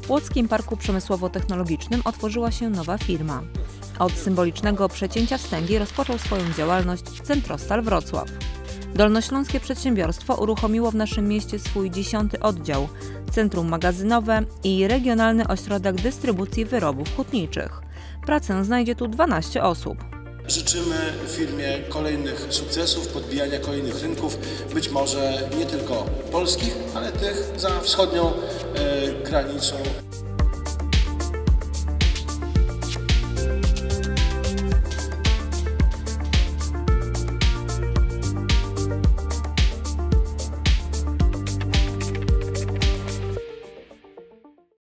W Łódzkim Parku Przemysłowo-Technologicznym otworzyła się nowa firma. Od symbolicznego przecięcia wstęgi rozpoczął swoją działalność Centrostal Wrocław. Dolnośląskie przedsiębiorstwo uruchomiło w naszym mieście swój 10. oddział, centrum magazynowe i regionalny ośrodek dystrybucji wyrobów hutniczych. Pracę znajdzie tu 12 osób. Życzymy firmie kolejnych sukcesów, podbijania kolejnych rynków, być może nie tylko polskich, ale tych za wschodnią granicą.